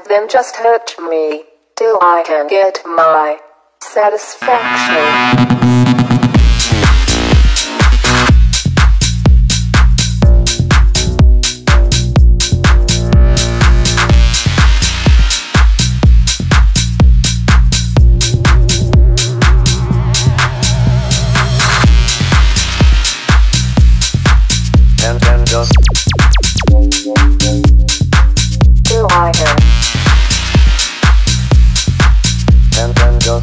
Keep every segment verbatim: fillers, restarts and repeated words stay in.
then just hurt me till I can get my satisfaction. And then just till I can. And then just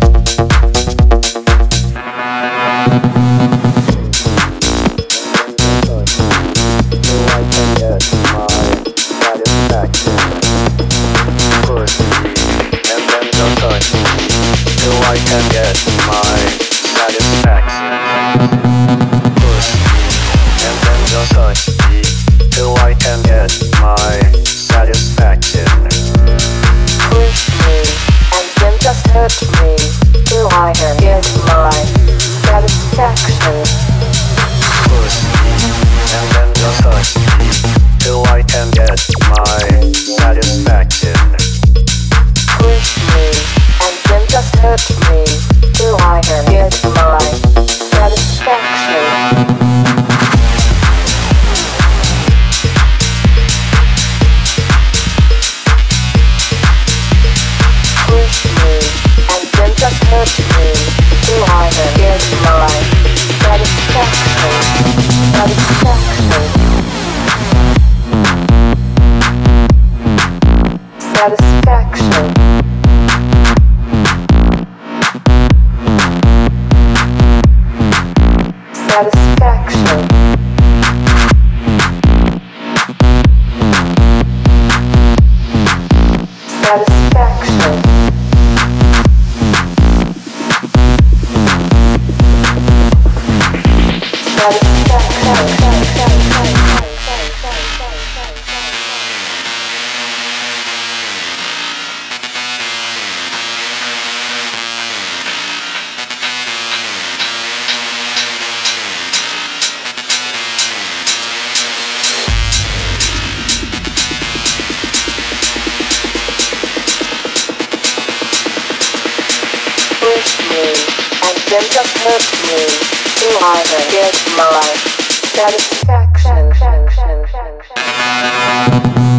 till I can get my satisfaction. Push me, and then just touch me till I can get my satisfaction. Push me, and then just touch me till I can get my satisfaction. Push me, and then just hurt me till I can get my satisfaction. Push me, and then just touch me till I can get my satisfaction. Push me, and then just hurt me till I can get my satisfaction. Push me, and then just hurt me till I can get my satisfaction. Satisfaction. Satisfaction. Satisfaction. Satisfaction. Push me, and then just hurt me till I can get my satisfaction.